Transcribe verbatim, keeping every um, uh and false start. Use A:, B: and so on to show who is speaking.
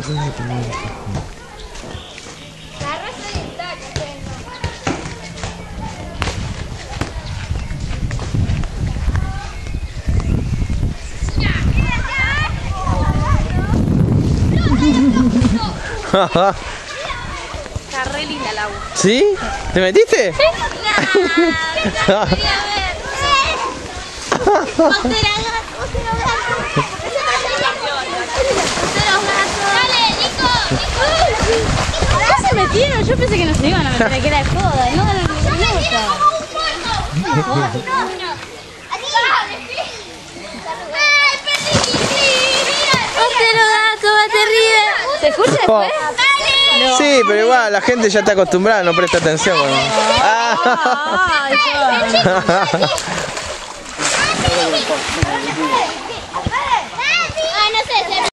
A: Está re linda el agua.
B: ¿Sí? ¿Te metiste?
A: Sí. No, Dale, Nico, Nico.
C: ¿Qué se metieron? Yo pensé que no se iban a meter, que era de joda. No, no, no, ¿se escucha después?
B: No. Sí, pero igual la gente ya está acostumbrada, no presta atención. ¿No? Ah.